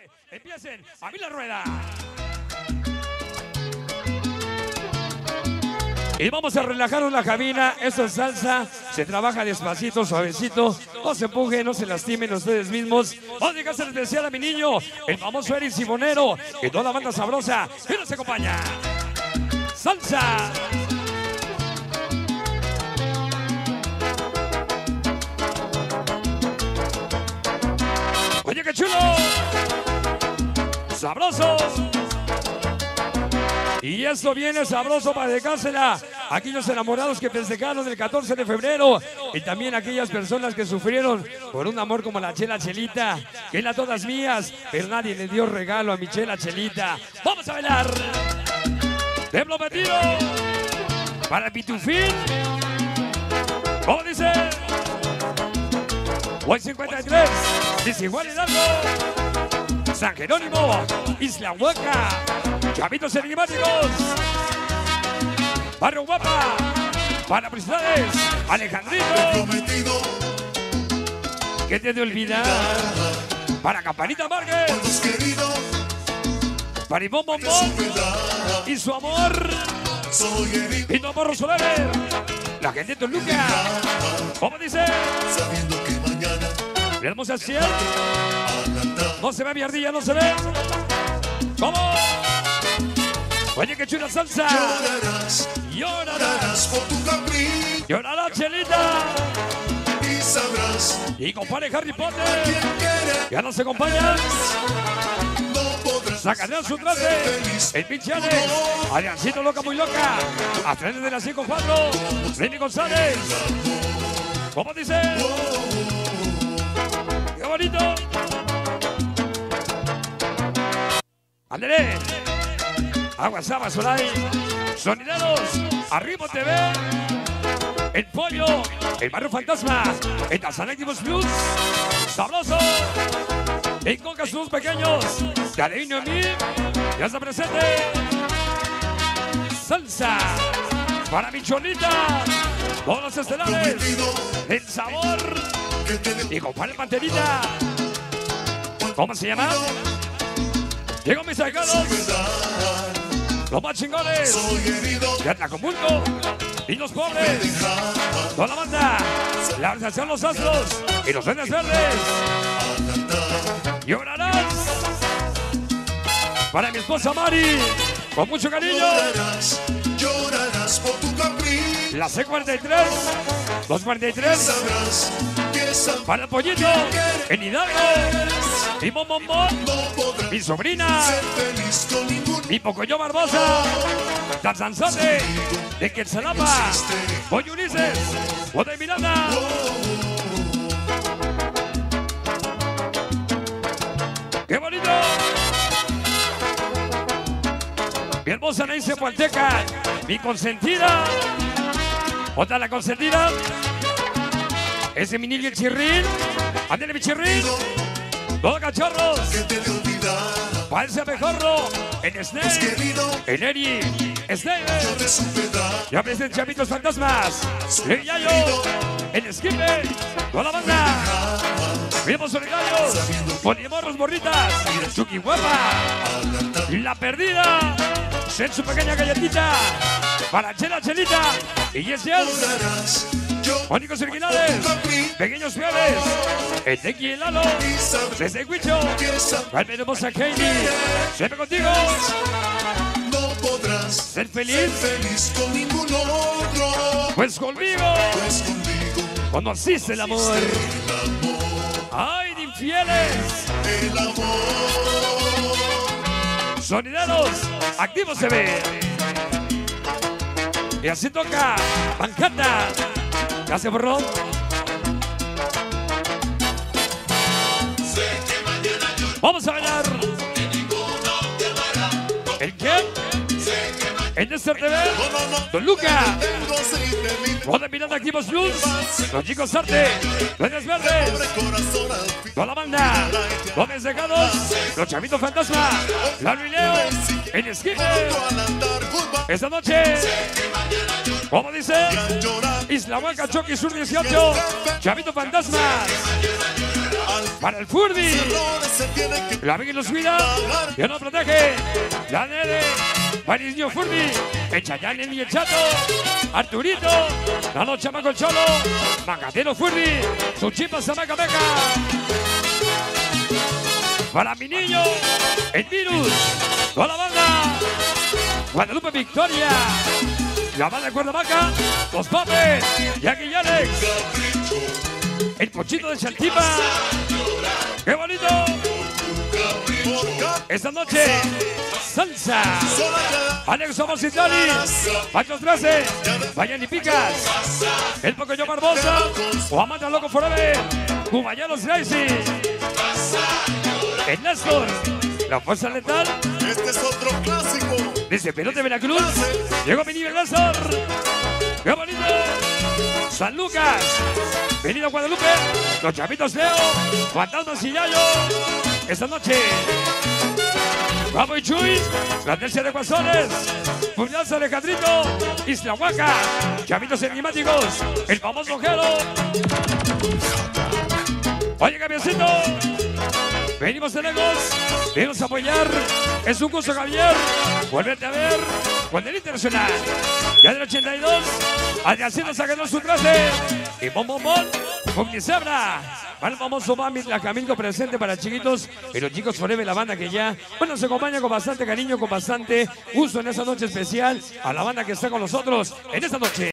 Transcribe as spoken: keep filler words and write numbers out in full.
Empiecen a mí la rueda. Y vamos a relajarnos la cabina. Esto es salsa. Se trabaja despacito, suavecito. No se empujen, no se lastimen ustedes mismos. Vamos a dedicarse en especial a mi niño, el famoso Eric Simonero, y toda la banda sabrosa que nos acompaña. Salsa. Oye, qué chulo. Sabrosos. Y esto viene sabroso para dedicársela a aquellos enamorados que festejaron el catorce de febrero y también a aquellas personas que sufrieron por un amor como la Chela Chelita, que era todas mías, pero nadie le dio regalo a mi Chela Chelita. ¡Vamos a bailar! ¡Te prometido! Para Pitufín. ¿Cómo dice? Hoy cincuenta y tres, Desigual Hidalgo, San Jerónimo, Isla Huaca, Chavitos Enigmáticos, Barrio Guapa, para Felicidades, Alejandrito, ¿qué te de olvidar? Para Campanita Márquez, para Ivón Bombón y su amor, Pito Morro Soler, la gente de Toluca, ¿cómo dice? Le damos al cielo. No se ve mi ardilla, no se ve. ¿Cómo? Oye, qué chula salsa. Llorarás, llorarás por tu capricho. Llorará Chelita. Y sabrás. Y compadre Harry Potter. Ya no se acompañan. Sacarán su traje. El pinche Alex. Adriancito loca, muy loca. A tres de las cinco cuatro. Lenny González. ¿Cómo dice? ¡Qué bonito! ¡Ándale! Aguasaba Solay, Sonideros, Arriba T V, El Pollo, El Barrio Fantasma, El Tarzán Activos Plus, Sabroso, El Coca sus pequeños, Cariño a mí, ya está presente. Salsa, para mi Cholita, todos los estelares, El Sabor, y compadre Panterita. ¿Cómo se llama? Llegó mis sacados, los más chingones, de Atlacomulco y los pobres, toda la banda, la organización Los Astros y los Duendes Verdes. Llorarás para mi esposa Mari, con mucho cariño. Llorarás por tu capricho. La C cuarenta y tres, dos cuarenta y tres, para el Pollito, en Hidalgo, mi Bombón, mi sobrina, mi Pocoyo Barbosa, Tarzanzote, de Quetzalapa, Pollo Ulises, Bote Miranda. ¡Qué bonito! Mi hermosa Nancy Pualteca, mi consentida, otra la consentida. Ese mi niño el chirrín. Ándale mi chirrín. Todos cachorros. Para ese abejorro. En Snake. En Eri. Snake. Ya presenten Chavitos Fantasmas. En Yayo. En Skipper. Toda la banda. Vivos solidarios. Ponimorros morritas. Chucky Guapa. La perdida. Ser su pequeña galletita. Para Chela Chelita. Y Yes Yes. Únicos originales, pequeños fieles, el Tequi y el Lalo, desde Huicho, volveremos a Katie, siempre contigo. No podrás ser feliz, ser feliz con ningún otro, pues conmigo, pues conmigo conociste el amor. El amor. Ay, de infieles, el amor. Sonideros, activos se ve. Y así toca, Manhattan. Gracias, borró. Vamos a bailar. ¿El qué? El Néstor T V. Don Luca. Bote Miranda Activos Plus. Los Chicos Arte. Duendes Verdes. Toda la banda. Gómez Dejados. Los Chavitos Fantasma. Lalo y Leo. En Skipper. Esta noche. ¿Cómo dice? Isla Huaca, Chucky Sur dieciocho. Chavito Fantasma. Para el Furby. La Vicky los cuida. Dios nos protege. La Nere. Para el niño Furby. El Chayán, el niño Chato. Arturito. La noche chamaco el Cholo. Magatero Furby. Su chipa Samaca Meca. Para mi niño. El Virus. Toda la banda. Guadalupe Victoria. La banda de Cuernavaca. Los Papes. Jackie y Alex. El Pochito de Chaltipa. ¡Qué bonito! Esta noche, salsa. Alex Somos Itali. Pachos trece. Vayan y Picas. El Pocoyo Barbosa. O Amanda Loco Forever. Cubayanos Gracie. El Néstor. La Fuerza Letal. Este es otro clásico. Desde Pelote, Veracruz. Llegó mi nivel Néstor. ¡Qué bonito! San Lucas. Venido Guadalupe. Los Chapitos Leo. Fantasmas y Yayo. Esta noche. Guapo y Chuy. La tercia de Guasones. Puñalza Alejandrito. Isla Huaca. Chapitos enigmáticos. El famoso Jero. Oye, camioncito. Venimos de lejos, venimos a apoyar. Es un gusto, Javier. Vuelvete a ver con el Internacional. Ya del ochenta y dos, Adriancito sacando su traje. Y bom, bom, bom, con mi cebra. Para el famoso Mami, la Camilco presente para chiquitos. Y los chicos Forever, la banda que ya, bueno, se acompaña con bastante cariño, con bastante gusto en esta noche especial. A la banda que está con nosotros en esta noche.